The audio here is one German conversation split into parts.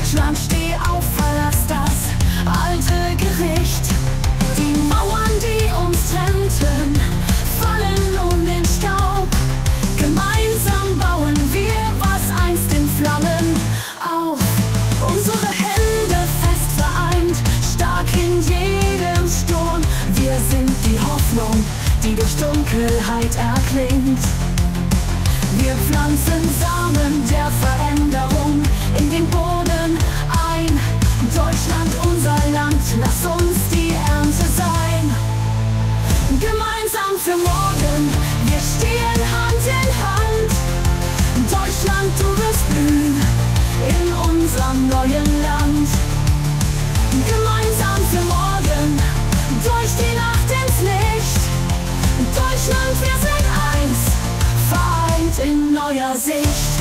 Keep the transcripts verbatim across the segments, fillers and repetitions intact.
Deutschland, steh auf, verlass das alte Gericht. Die Mauern, die uns trennten, fallen nun in Staub. Gemeinsam bauen wir, was einst in Flammen auf. Unsere Hände fest vereint, stark in jedem Sturm. Wir sind die Hoffnung, die durch Dunkelheit erklingt. Wir pflanzen Samen der Veränderung in den Boden ein. Deutschland, unser Land, lass uns die Ernte sein. Gemeinsam für morgen, wir stehen Hand in Hand. Deutschland, du wirst blühen in unserem neuen Land. Gemeinsam für morgen, durch die Nacht ins Licht. Deutschland, wir sind eins, vereint in neuer Sicht.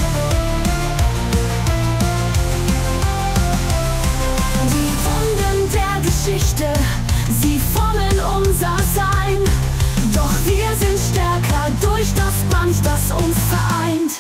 Die Wunden der Geschichte, sie formen unser Sein. Doch wir sind stärker durch das Band, das uns vereint.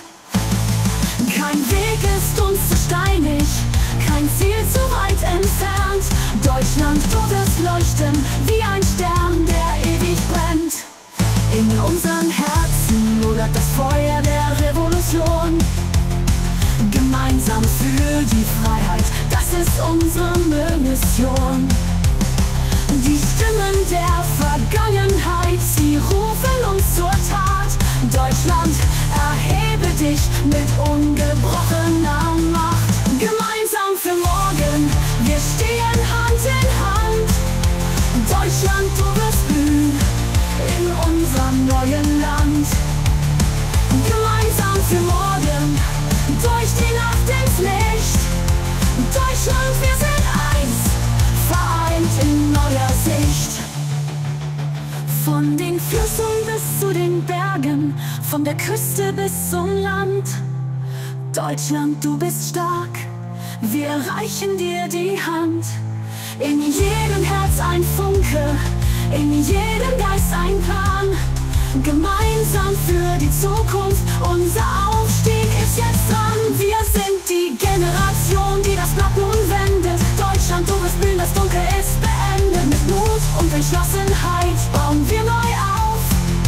Kein Weg ist uns zu steinig, kein Ziel zu weit entfernt. Deutschland, du wirst leuchten wie ein Stern, der ewig brennt. In unseren Herzen lodert das Feuer der Revolution. Gemeinsam für die Freiheit, das ist unsere Mission. Die Stimmen der Vergangenheit, sie rufen uns zur Tat. Deutschland, erhebe dich mit ungebrochener Macht. Gemeinsam für morgen, wir stehen Hand in Hand. Deutschland, du wirst blühen in unserem neuen Land. Gemeinsam für morgen, durch die Nacht ins Licht. Deutschland, wir sind eins, vereint in neuer Sicht. Von den Flüssen bis zu den Bergen, von der Küste bis zum Land. Deutschland, du bist stark, wir reichen dir die Hand. In jedem Herz ein Funke, in jedem Geist ein Plan. Gemeinsam für die Zukunft, unser Aufstieg ist jetzt dran. Wir sind die Generation, die das Blatt nun wendet. Deutschland, du wirst blühen, das Dunkel ist beendet. Mit Mut und Entschlossenheit bauen wir neu auf.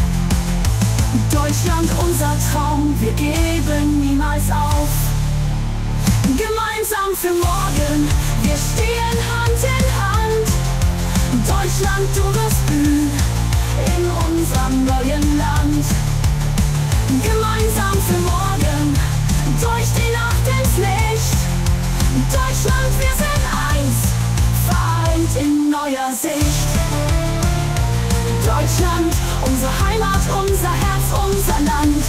Deutschland, unser Traum, wir geben niemals auf. Gemeinsam für morgen, wir stehen Hand in Hand. Deutschland, du wirst blühen in unserem neuen Land. Gemeinsam für morgen, durch die Nacht ins Licht. Deutschland, wir sind eins, vereint in neuer Sicht. Deutschland, unsere Heimat, unser Herz, unser Land.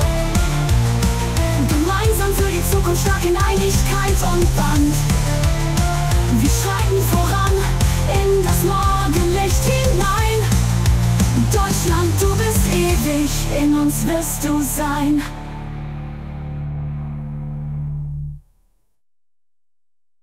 Gemeinsam für die Zukunft, stark in Einigkeit und Band. Wir schreiten voran in das Morgenlicht hinein. Deutschland, du bist ewig, in uns wirst du sein.